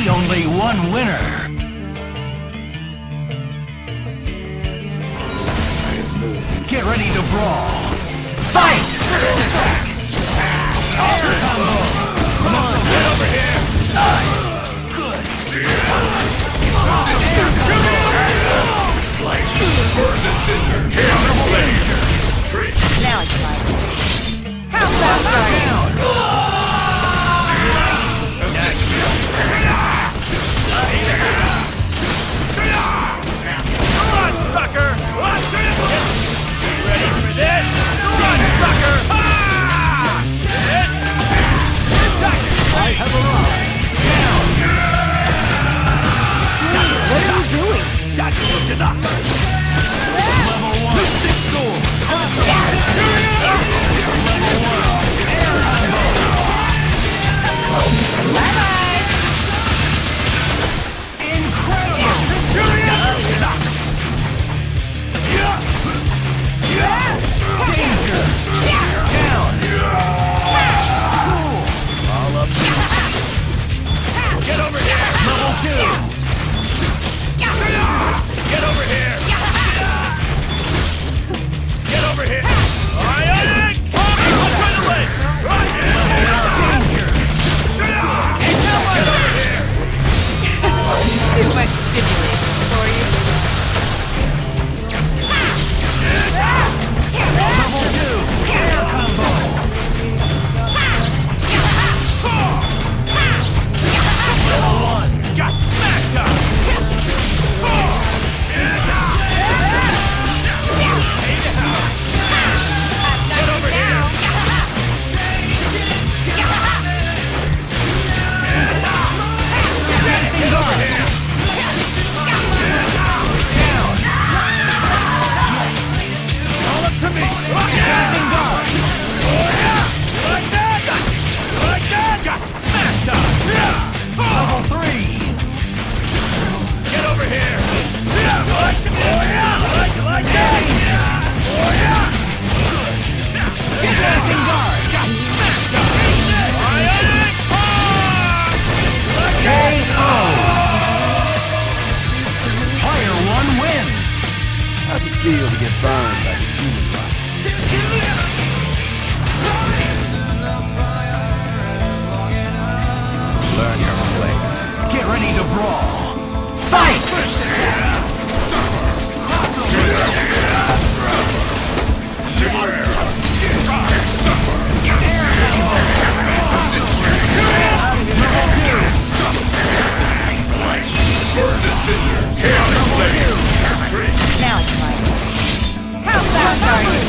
only one winner. Get ready to brawl. Fight! Come on, get over here! Good. Burn the cinder! Chaotic blade! Now it's my turn. How fast are you? Come on, sucker! Ready for this? Run, sucker! This? I have arrived! What are you doing? That's to knock! Level 1. Mystic sword! Bye-bye! Incredible! Danger! Down! Cool! All up. Get over here! Level 2! Get over here! Get over here! Ionic! Punch right away! Danger! Get over here! Too much stimulation for you. Level 2! Air combo! Level 1! Got smacked up! Get over here! Get over here! All up to me! Standing guard! Like that! Like that! Got smacked up! Level 3! Get over here! Like that! Standing guard! Got smacked up! Ionic punch! KO! Player 1 wins! How's it feel to get burned by the human life? Learn your place. Get ready to brawl! Fight! Burn the cinder! Chaotic blade! Now it's my turn. How fast are you?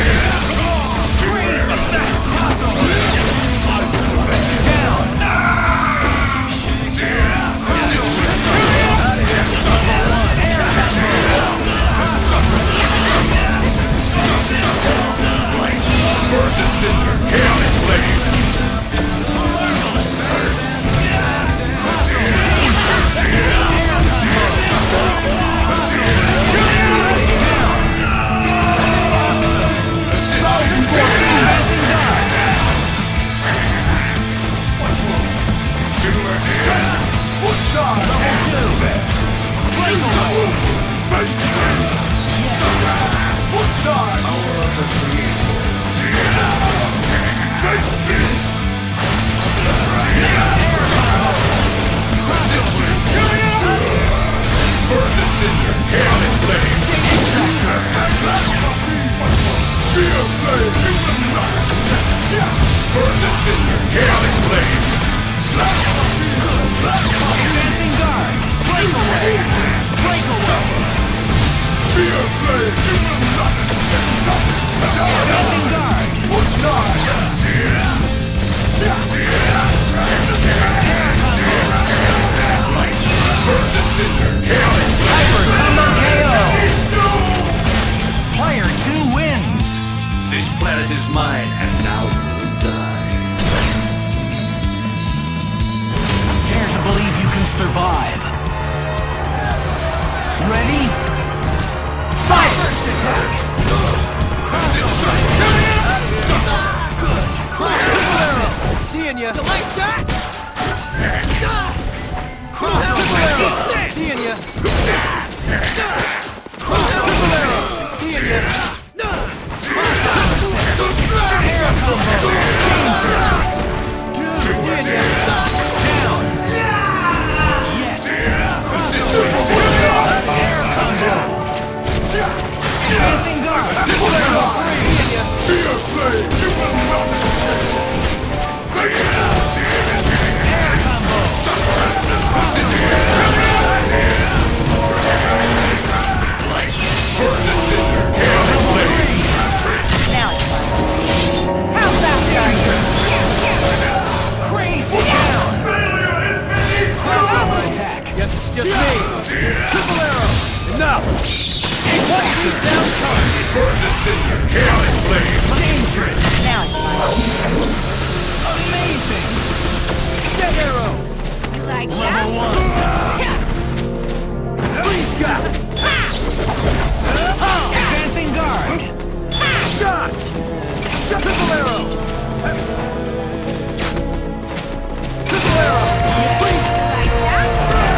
Burn the cinder! Chaotic blade! Burn the cinder! Chaotic blade! Burn the cinder! Chaotic blade! Standing guard! Break away! Break away! Standing guard! Burn the cinder! Chaotic Hyper combo KO! Player 2 wins! This planet is mine, and now you will die. Dare to believe you can survive. Ready? Fight! First attack! Seeing ya. You like that? just me. Triple arrow. Enough. Down target. Burn the cinder. Chaotic flame. Dangerous. Now it's mine. Amazing. Dead arrow. You like Level that? 1. Freeze shot. Advancing guard. Shot. Triple arrow. Triple arrow. Freeze. Like that?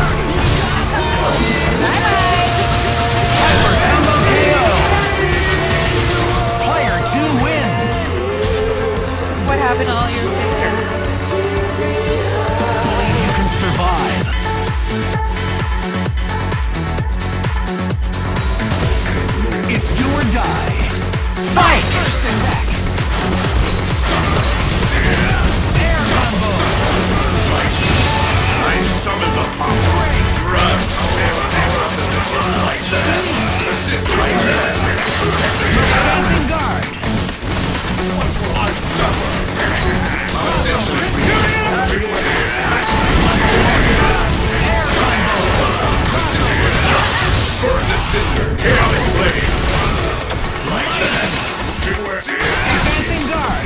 Bye-bye. Combo KO. Player 2 wins. What happened to all your fingers? Only you can survive. It's do or die. Fight! First attack. Air combo. I summon the power. Run. Like that. Assist like that. Advancing guard. Unsuffer. Assist. Burn the cinder. Chaotic flame. Like that. Advancing guard.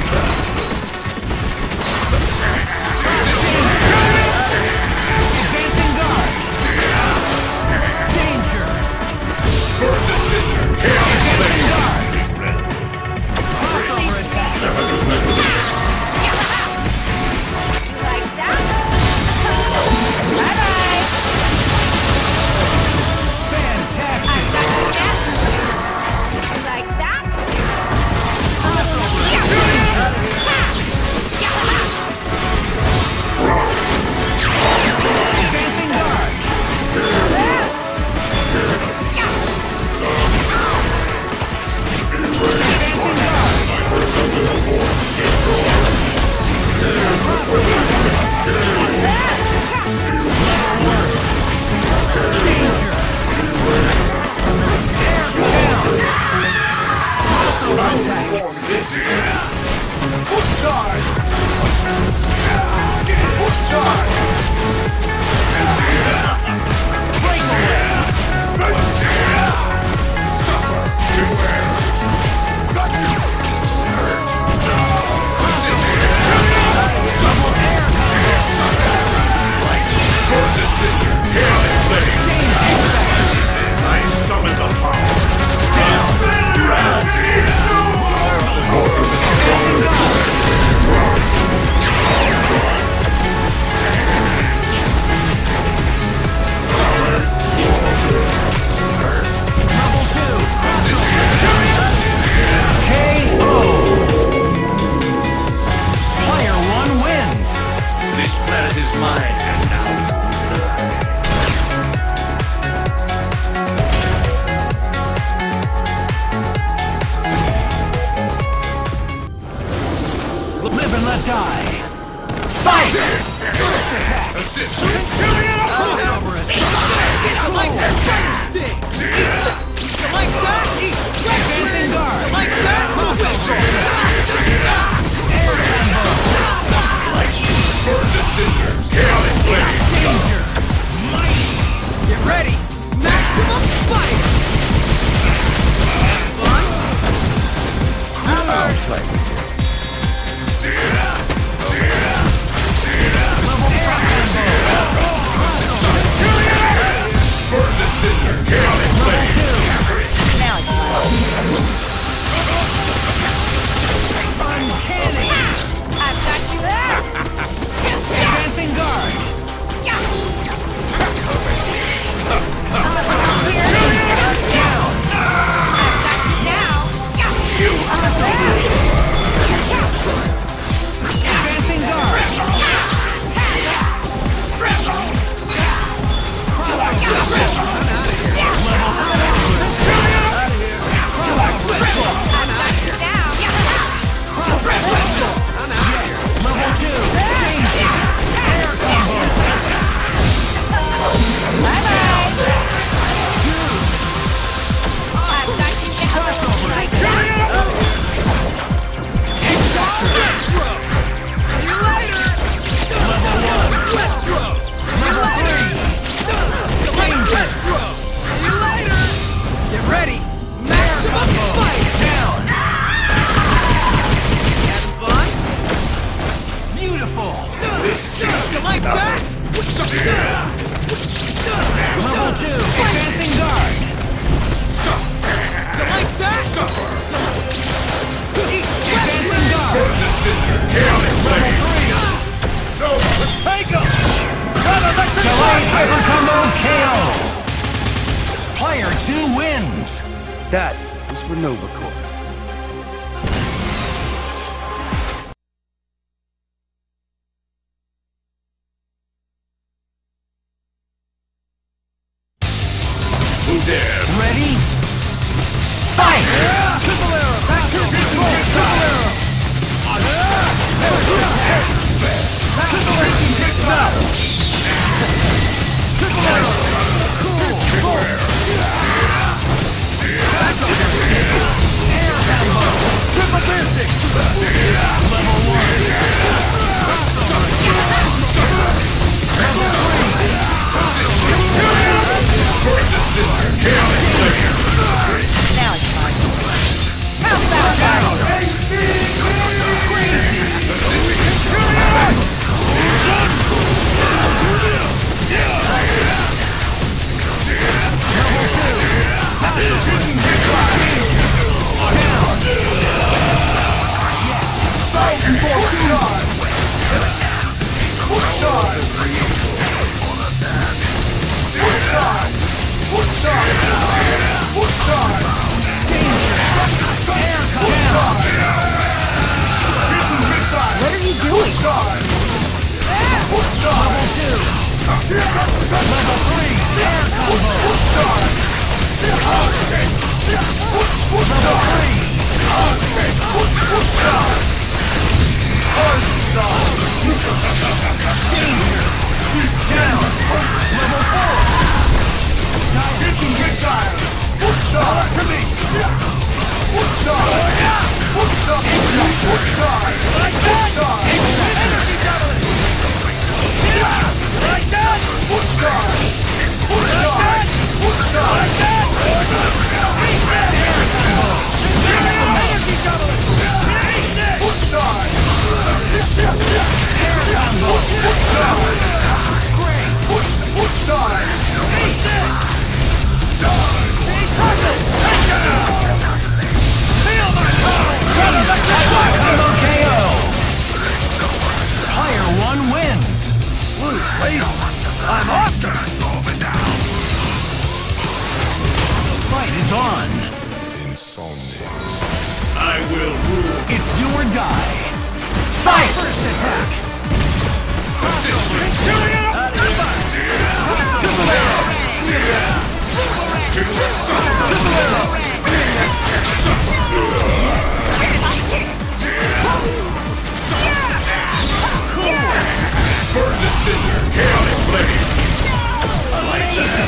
Advancing guard. Danger. Burn the cinder. Chaotic Advancing flame. guard. Crossover attack. Like that? Bye-bye. Fantastic. Like that? Advancing guard. Advancing guard. Danger. Air down. Crossover attack. Push guard. Push guard. Suffer. Beware. Burn the cinder. Chaotic flame. I summon the power. Level 2. KO. Player 1 wins. This planet is mine, and now Live and let die. Fight! First attack. assist. Crossover attack. I like that fire sting. You like that? Advancing guard. Like that? Air combo. Burn the cinder. Chaotic flame. Danger. Mighty. Get ready. Maximum spider. Fun. Hammer. Level 5 combo. Burn the cinder. Chaotic flame. Now it's mine. Uncanny. I've got you there. Advancing guard. Advancing guard! You like that? Advancing guard! Burn the cinder! Chaotic blade! No! Let's take him! Delayed hyper combo KO! Player 2 wins! That is for Nova Corps. Who dares? Ready? Fight! Triple arrow! Back to control! Triple arrow! Triple arrow! Cool! Triple basic! Level 1! Burn the cinder! Chaotic blade! Now it's time. Hellbound battle! What are you doing? Player 1 wins! I'm awesome! Fight is on! I will rule! It's do or die! Fight! First attack! Burn the cinder! Chaotic blade! I like that!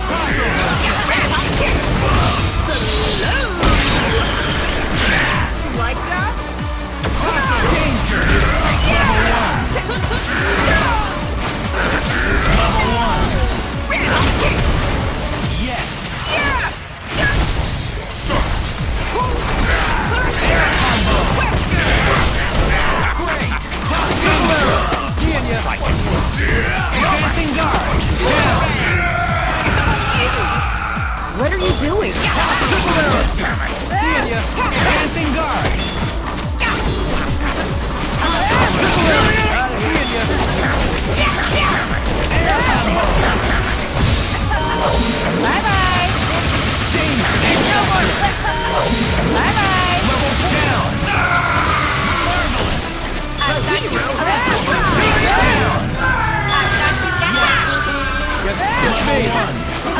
Like that? Danger! Level 1! Yes! Advancing guard! What are you doing? Seeing ya! Advancing guard! Seeing ya! Bye-bye! Danger! Bye-bye! Level down! I've got you! Level 1!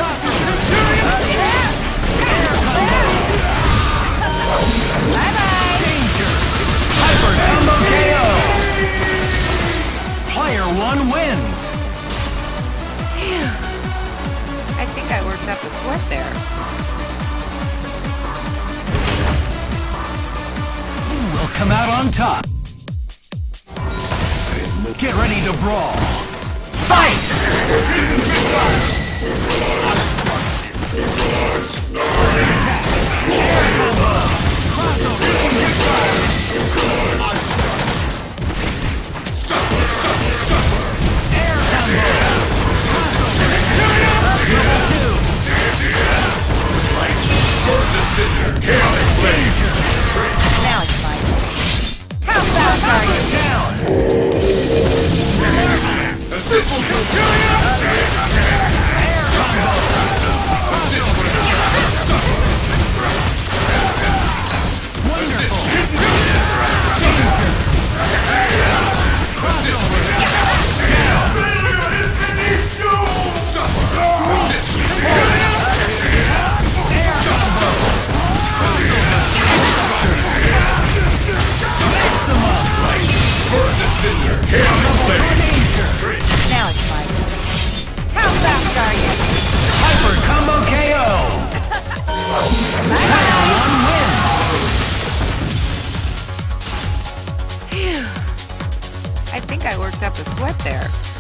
Bye-bye! Danger! Hyper combo KO! Player 1 wins! I think I worked up a sweat there. Who will come out on top? Get ready to brawl! Fight! Air combo! Level 2! I think I worked up a sweat there.